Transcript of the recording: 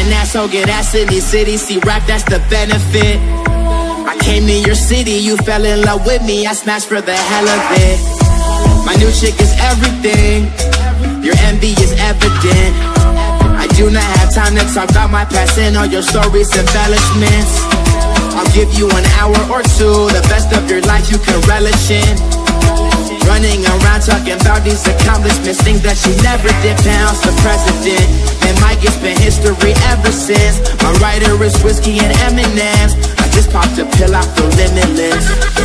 ass, so get ass in these cities. See rap, that's the benefit. I came to your city, you fell in love with me. I smashed for the hell of it. My new chick is everything. Your envy is evident. I do not have time to talk about my past and all your stories, embellishments. I'll give you an hour or two, the best of your life you can relish in. Running around talking about these accomplishments, things that she never did. Pounds the president, and Mike, it's been history ever since. My writer is whiskey and M&M's. I just popped a pill, I feel limitless.